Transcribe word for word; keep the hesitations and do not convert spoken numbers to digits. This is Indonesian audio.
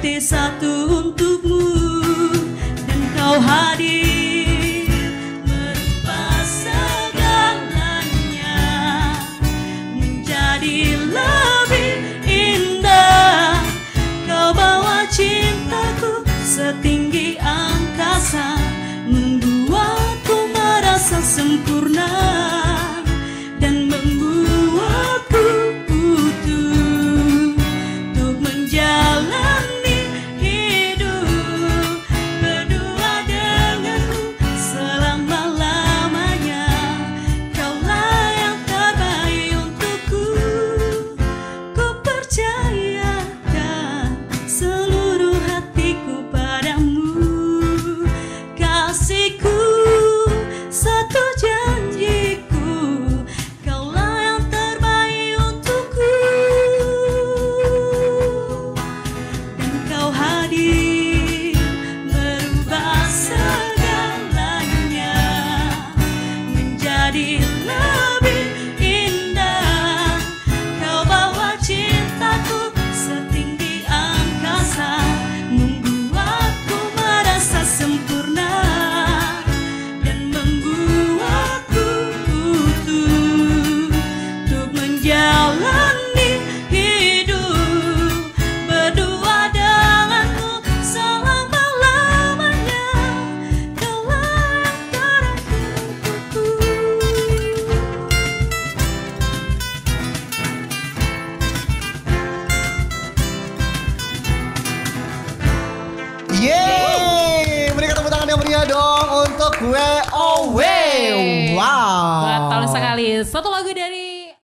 hati satu untukmu, dan kau hadir merubah segalanya menjadi lebih indah. Kau bawa cintaku setinggi angkasa, membuatku merasa sempurna dan membuatku utuh untuk menjalani hidup berdua denganmu selama-lamanya. Kaulah yang terbaik untukku, ku percayakan seluruh hatiku padamu. Kasihku satu janjiku, kaulah yang terbaik untukku, dan kau hadir merubah segalanya menjadi lebih indah. Kau bawa cintaku setinggi angkasa, membuatku merasa sempurna dan membuatku utuh untuk menjalani hidup berdua denganmu selama-lamanya. Kaulah yang terakhir untukku. Yeay, berikan tepuk tangan yang meriah dong untuk W O W. Wow. Betul sekali. Satu lagu dari